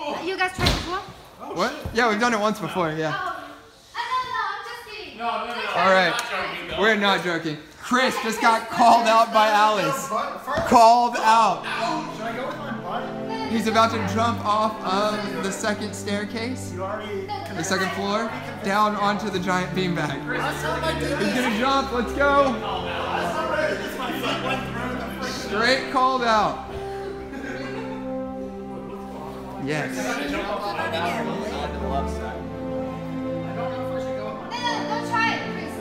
You guys tried before? What? Yeah, we've done it once before, yeah. Oh. No, I'm just kidding. No. Alright, we're not joking. Chris just got called out by Alice. Called out. Should I go with my butt? He's about to jump off of the second staircase, the second floor, down onto the giant beanbag. He's gonna jump, let's go. Straight called out. Yes. Don't try it, Chris.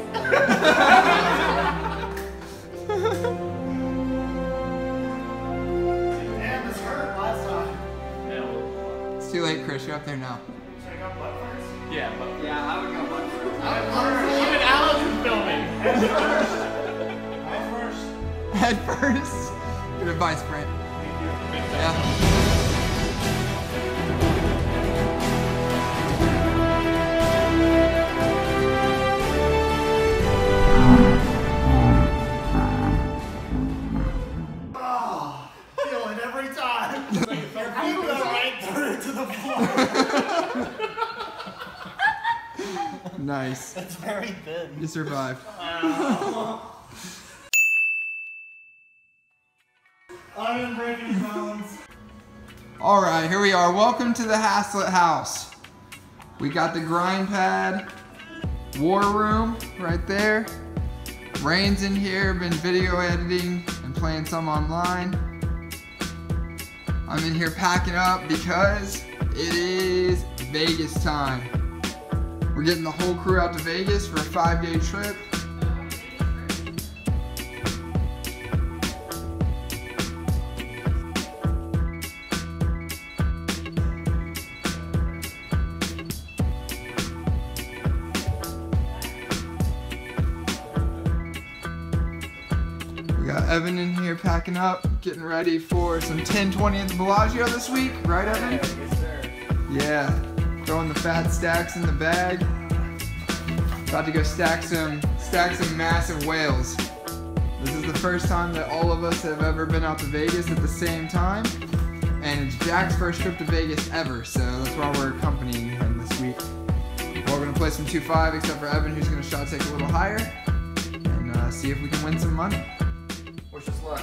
Damn, this hurt last time. It's too late, Chris. You're up there now. Should I go butt first? Yeah, but Yeah, I would go butt first. even Alex is filming. Head first. Head first. Good advice, Brent. Yeah. Feel it every time. You go right through to the floor. Nice. It's very thin. You survived. I am breaking bones. Alright, here we are. Welcome to the Haslet House. We got the grind pad, war room right there. Rain's in here, been video editing and playing some online. I'm in here packing up because it is Vegas time. We're getting the whole crew out to Vegas for a 5-day trip. We got Evan in here packing up, getting ready for some 1020 at the Bellagio this week, right Evan? Yes, sir. Yeah, throwing the fat stacks in the bag. About to go stack some massive whales. This is the first time that all of us have ever been out to Vegas at the same time. And it's Jack's first trip to Vegas ever, so that's why we're accompanying him this week. We're gonna play some 2-5 except for Evan, who's gonna shot take a little higher. And see if we can win some money. Wish us luck.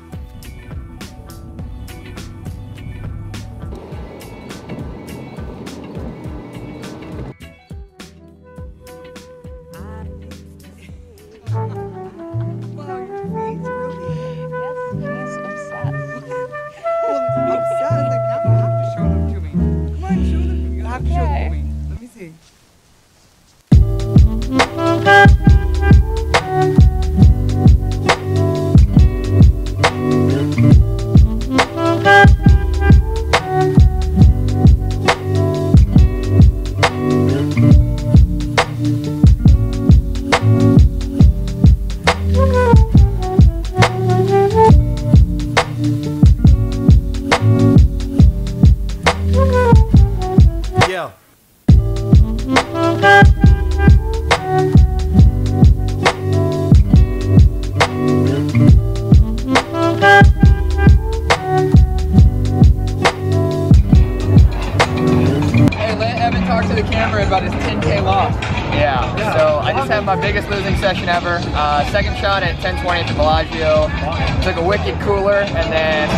About his 10K loss. Yeah, so I just had my biggest losing session ever. Second shot at 1020 at the Bellagio. Took a wicked cooler and then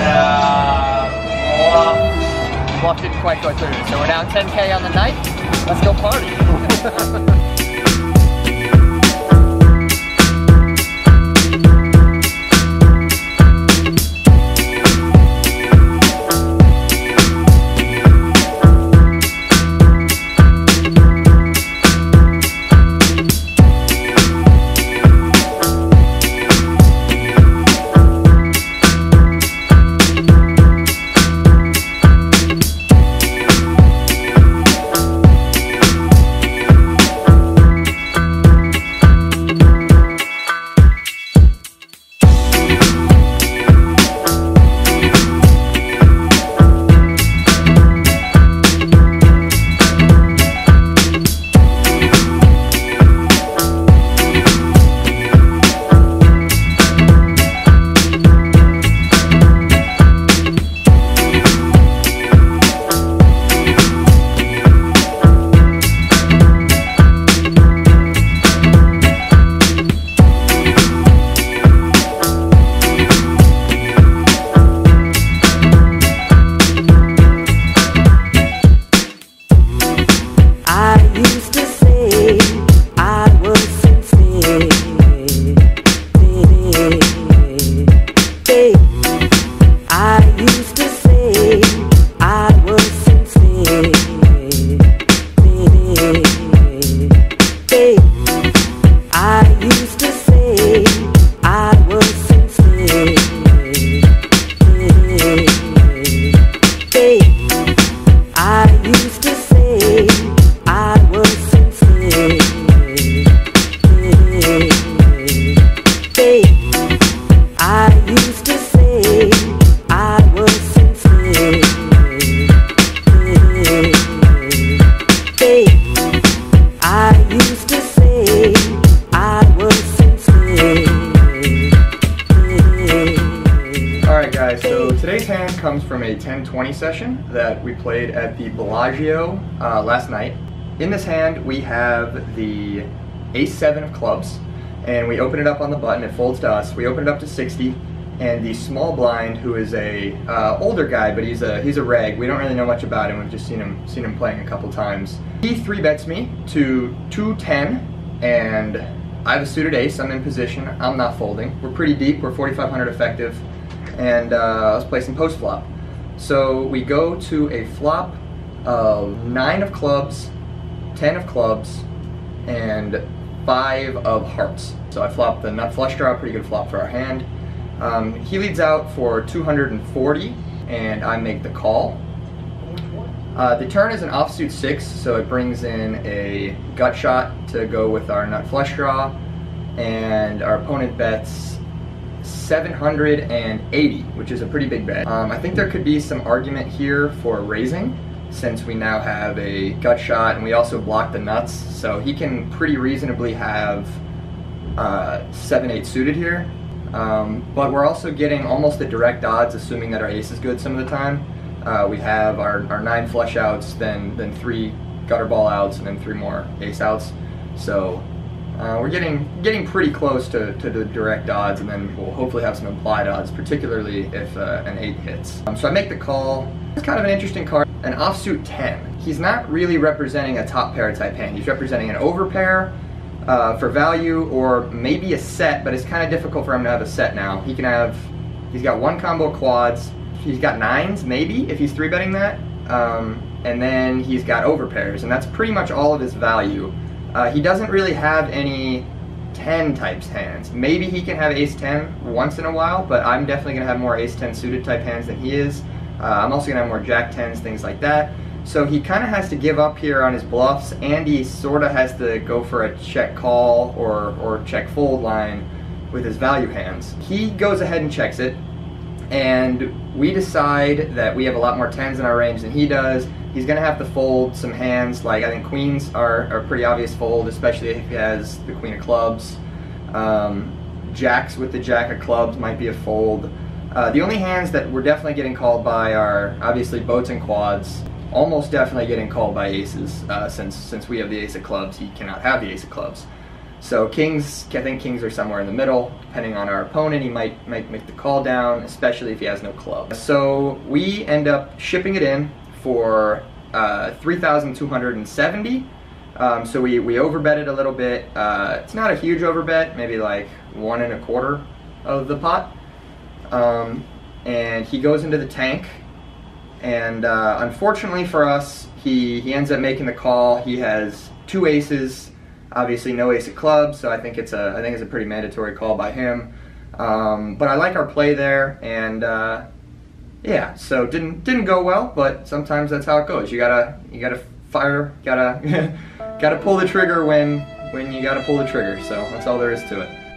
bluff didn't quite go through. So we're down 10K on the night. Let's go party. 10-20 session that we played at the Bellagio last night. In this hand we have the Ace-7 of clubs, and we open it up on the button, it folds to us, we open it up to 60, and the small blind, who is a older guy, but he's a reg, we don't really know much about him, we've just seen him playing a couple times. He 3-bets me to 210, and I have a suited ace, I'm in position, I'm not folding. We're pretty deep, we're 4,500 effective, and I was placing post flop. So we go to a flop of 9 of clubs, 10 of clubs, and 5 of hearts. So I flop the nut flush draw, pretty good flop for our hand. He leads out for 240, and I make the call. The turn is an offsuit 6, so it brings in a gut shot to go with our nut flush draw, and our opponent bets 780, which is a pretty big bet. I think there could be some argument here for raising, since we now have a gut shot and we also block the nuts, so he can pretty reasonably have 7-8 suited here. But we're also getting almost the direct odds, assuming that our ace is good some of the time. We have our 9 flush outs, then 3 gutter ball outs, and then 3 more ace outs. So we're getting pretty close to the direct odds, and then we'll hopefully have some implied odds, particularly if an 8 hits. So I make the call. It's kind of an interesting card. An offsuit 10. He's not really representing a top pair type hand. He's representing an overpair for value, or maybe a set, but it's kind of difficult for him to have a set now. He's got 1 combo quads, he's got 9s maybe, if he's 3-betting that, and then he's got overpairs, and that's pretty much all of his value. He doesn't really have any 10 types hands. Maybe he can have ace-10 once in a while, but I'm definitely going to have more ace-10 suited type hands than he is. I'm also going to have more jack-10s, things like that. So he kind of has to give up here on his bluffs, and he sort of has to go for a check call or check fold line with his value hands. He goes ahead and checks it, and we decide that we have a lot more 10s in our range than he does. He's going to have to fold some hands, like I think queens are a pretty obvious fold, especially if he has the queen of clubs. Jacks with the jack of clubs might be a fold. The only hands that we're definitely getting called by are obviously boats and quads. Almost definitely getting called by aces, since we have the ace of clubs, he cannot have the ace of clubs. So kings, I think kings are somewhere in the middle. Depending on our opponent, he might make the call down, especially if he has no clubs. So we end up shipping it in for 3,270. So we overbet it a little bit. It's not a huge overbet, maybe like 1 1/4 of the pot. And he goes into the tank, and unfortunately for us, he ends up making the call. He has 2 aces, obviously no ace of clubs, so I think it's a pretty mandatory call by him. But I like our play there, and yeah, so didn't go well, but sometimes that's how it goes. You gotta fire, gotta pull the trigger when you gotta pull the trigger. So that's all there is to it.